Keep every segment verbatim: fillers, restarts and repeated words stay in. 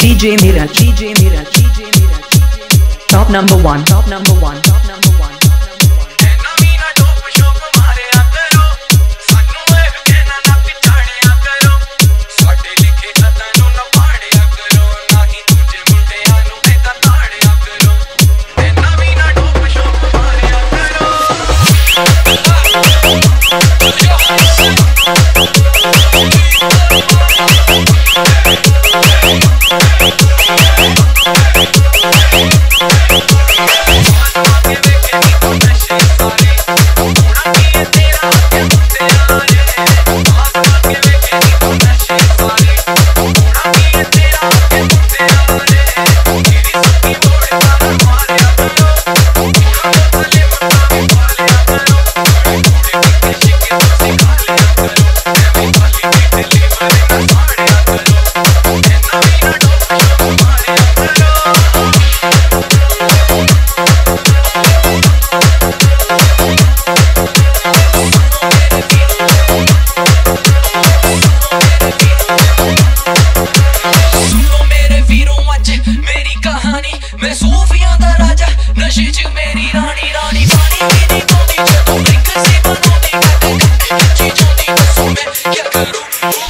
D J Mira, D J Mira, D J Mira, top number one, top number one, top number one. मैं सूफियां दा राजा नशे च मेरी रानी रानी पानी पीने को दी जदों ड्रिंक सी बनाउंदी कट्टे चीजों दी दस्सो मैं क्या करूं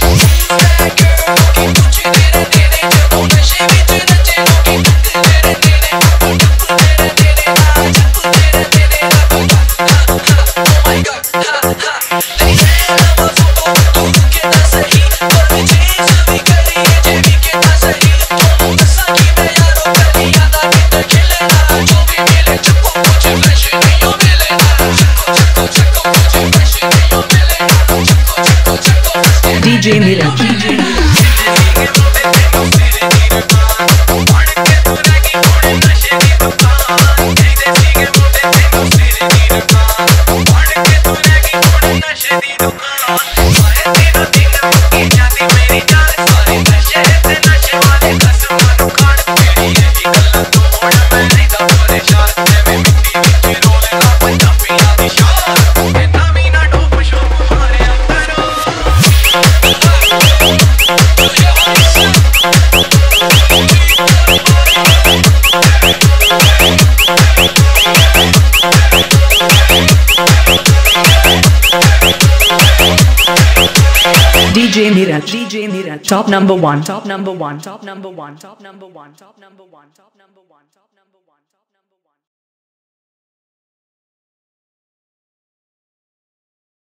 कि कुछ तेरे तेरे जदों नशे विच नचे लोकी टप्पदे रहंदे ने टप्पदे रहंदे ने टप्पदे रहंदे ने oh my god तेरी नैना फोटो तू के दा सही पर चीज भी करी जे भी के दा सही तू दस्सा कि मैं यारो करी D J Mira, D J Mira. D J Mira, D J Mira, top number one, top number one, top number one, top number one, top number one, top number one, top number one.